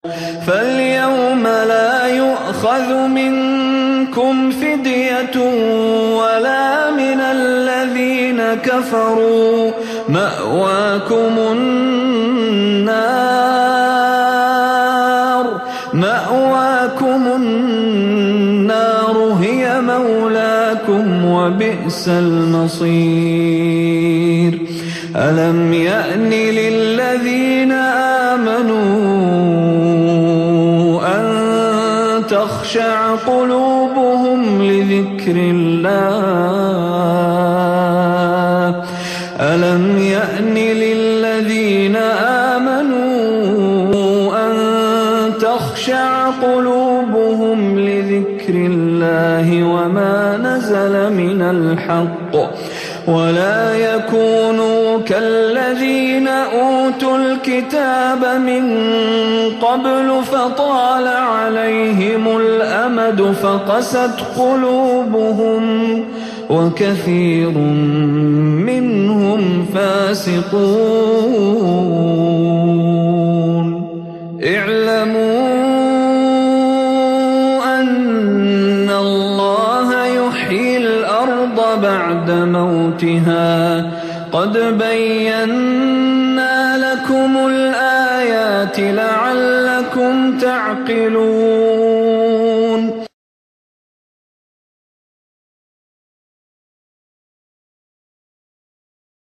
فاليوم لا يؤخذ منكم فدية ولا من الذين كفروا، مأواكم النار هي مولاكم وبئس المصير. ألم يأن للذين آمنوا أن تخشع قلوبهم لذكر الله؟ ألم يأن للذين آمنوا أن تخشع قلوبهم لذكر الله وما نزل من الحق، ولا يكونوا كالذين أوتوا الكتاب من قبل فطال عليهم الأمد فقست قلوبهم وكثير منهم فاسقون. اعلموا أن الله يحيي الأرض بعد موتها، قد بينا لكم الآيات لعلكم تعقلون.